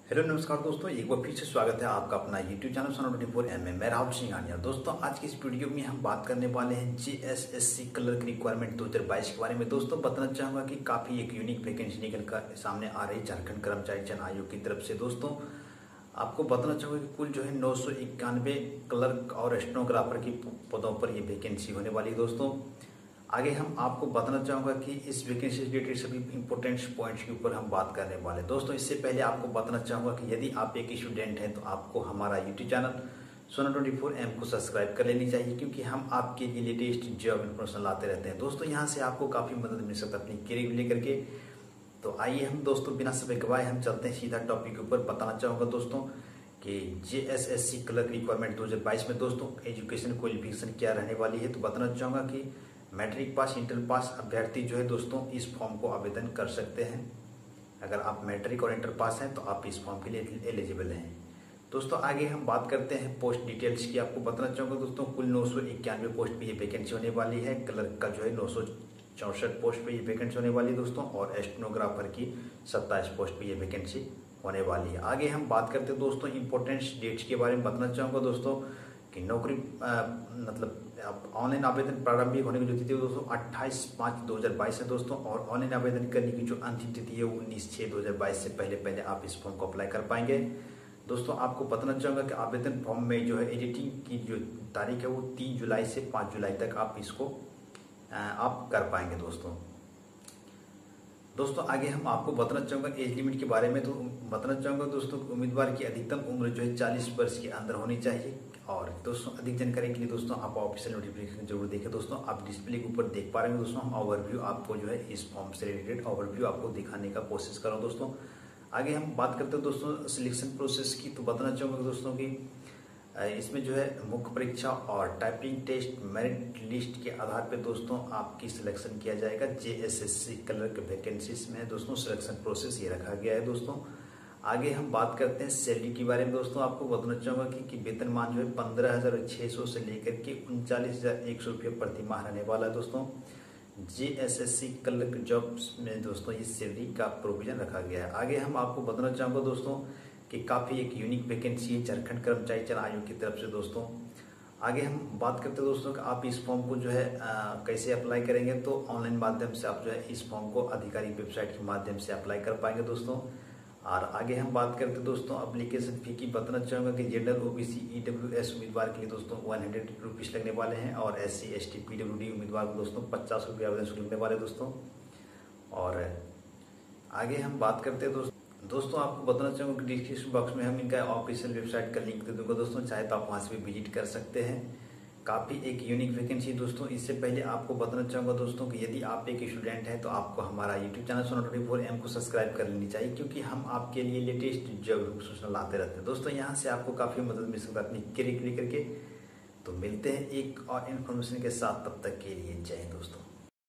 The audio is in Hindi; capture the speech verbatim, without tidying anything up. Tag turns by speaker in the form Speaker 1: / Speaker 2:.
Speaker 1: हेलो नमस्कार दोस्तों, एक बार फिर से स्वागत है आपका अपना YouTube channel Sona twenty four M M. मैं राहुल सिंह आनिया। दोस्तों आज की इस वीडियो में हम बात करने वाले हैं J S S C clerk requirement दो हज़ार बाईस के बारे में। दोस्तों बताना चाहूंगा कि काफी एक यूनिक वैकेंसी निकल कर सामने आ रही झारखंड कर्मचारी चयन आयोग की तरफ से। दोस्तों आपको बताना चाहूंगा कि कुल जो है नौ सौ इक्यानवे क्लर्क और स्टेनोग्राफर की पदों पर ये वैकेंसी होने वाली है। दोस्तों आगे हम आपको बताना चाहूंगा कि इस वैकेंसी से रिलेटेड सभी इंपॉर्टेंट पॉइंट्स के ऊपर हम बात करने वाले हैं। दोस्तों इससे पहले आपको बताना चाहूंगा कि यदि आप एक स्टूडेंट हैं तो आपको हमारा YouTube channel Sona twenty four M को सब्सक्राइब कर लेनी चाहिए, क्योंकि हम आपके लिए लेटेस्ट जॉब इन्फॉर्मेशन लाते रहते हैं। दोस्तों यहाँ से आपको काफी मदद मिल सकता है अपनी करियर लेकर के। तो आइए हम दोस्तों बिना समय गवाए हम चलते हैं सीधा टॉपिक के ऊपर। बताना चाहूंगा दोस्तों कि J S S C clerk requirement दो हज़ार बाईस में दोस्तों एजुकेशन क्वालिफिकेशन क्या रहने वाली है। तो बताना चाहूंगा कि मैट्रिक पास इंटर पास अभ्यर्थी जो है दोस्तों इस फॉर्म को आवेदन कर सकते हैं। अगर आप मैट्रिक और इंटर पास हैं तो आप इस फॉर्म के लिए एलिजिबल हैं। दोस्तों आगे हम बात करते हैं पोस्ट डिटेल्स की। आपको बताना चाहूंगा दोस्तों कुल नौ सौ इक्यानवे पोस्ट पे ये वैकेंसी होने वाली है। क्लर्क का जो है नौ सौ चौसठ पोस्ट पे ये वैकेंसी होने वाली है दोस्तों, और स्टेनोग्राफर की सत्ताईस पोस्ट पे ये वैकेंसी होने वाली है। आगे हम बात करते हैं दोस्तों इंपॉर्टेंट डेट्स के बारे में। बताना चाहूंगा दोस्तों कि नौकरी आ, मतलब ऑनलाइन आवेदन प्रारंभिक होने की जो तिथि है दोस्तों अट्ठाईस पाँच दो हज़ार बाईस है दोस्तों, और ऑनलाइन आवेदन करने की जो अंतिम तिथि है वो उन्नीस छः दो हज़ार बाईस से पहले पहले आप इस फॉर्म को अप्लाई कर पाएंगे। दोस्तों आपको बताना चाहूंगा कि आवेदन फॉर्म में जो है एडिटिंग की जो तारीख है वो तीन जुलाई से पाँच जुलाई तक आप इसको आप कर पाएंगे। दोस्तों दोस्तों आगे हम आपको बताना चाहूंगा एज लिमिट के बारे में। तो बताना चाहूंगा दोस्तों उम्मीदवार की अधिकतम उम्र जो है चालीस वर्ष के अंदर होनी चाहिए। और दोस्तों अधिक जानकारी के लिए दोस्तों आप ऑफिशियल नोटिफिकेशन जरूर देखें। दोस्तों आप डिस्प्ले के ऊपर देख पा रहे हैं दोस्तों, हम ओवरव्यू आपको जो है इस फॉर्म से रिलेटेड ओवरव्यू आपको दिखाने का कोशिश कर रहा हूँ। दोस्तों आगे हम बात करते हैं दोस्तों सिलेक्शन प्रोसेस की। तो बताना चाहूंगा दोस्तों की इसमें जो है मुख्य परीक्षा और टाइपिंग टेस्ट मेरिट लिस्ट के आधार पर दोस्तों आपकी सिलेक्शन किया जाएगा। J S S C clerk vacancies में दोस्तों सिलेक्शन प्रोसेस ये रखा गया है। दोस्तों आगे हम बात करते हैं सैलरी के बारे में। दोस्तों आपको बताना चाहूंगा कि, कि वेतनमान जो है पंद्रह हजार छह सौ से लेकर के उनचालीस हजार एक सौ रुपये प्रति माह रहने वाला है। दोस्तों J S S C clerk jobs में दोस्तों इस सैलरी का प्रोविजन रखा गया है। आगे हम आपको बताना चाहूंगा दोस्तों कि काफी एक यूनिक वैकेंसी है झारखंड कर्मचारी चयन आयोग की तरफ से। दोस्तों आगे हम बात करते हैं दोस्तों कि आप इस फॉर्म को जो है आ, कैसे अप्लाई करेंगे। तो ऑनलाइन माध्यम से आप जो है इस फॉर्म को आधिकारिक वेबसाइट के माध्यम से अप्लाई कर पाएंगे दोस्तों। और आगे हम बात करते हैं दोस्तों एप्लीकेशन फी की। बताना चाहूंगा कि जनरल ओबीसी ईडब्ल्यू एस उम्मीदवार के लिए दोस्तों वन हंड्रेड रुपीज लगने वाले हैं, और S C S T P W D उम्मीदवार को दोस्तों पचास रुपये आवेदन शुल्क लगने वाले दोस्तों। और आगे हम बात करते हैं दोस्तों दोस्तों आपको बताना चाहूंगा कि डिस्क्रिप्शन बॉक्स में हम इनका ऑफिशियल वेबसाइट का लिंक दे दूंगा दोस्तों, चाहे तो आप वहां से भी विजिट कर सकते हैं। काफी एक यूनिक वैकेंसी दोस्तों। इससे पहले आपको बताना चाहूंगा दोस्तों कि यदि आप एक स्टूडेंट हैं तो आपको हमारा YouTube channel Sona twenty four M को सब्सक्राइब कर लेनी चाहिए, क्योंकि हम आपके लिए लेटेस्ट जॉब सूचना लाते रहते हैं। दोस्तों यहाँ से आपको काफी मदद मिल सकता है अपनी करियर लेकर के। तो मिलते हैं एक और इन्फॉर्मेशन के साथ, तब तक के लिए जय हिंद दोस्तों।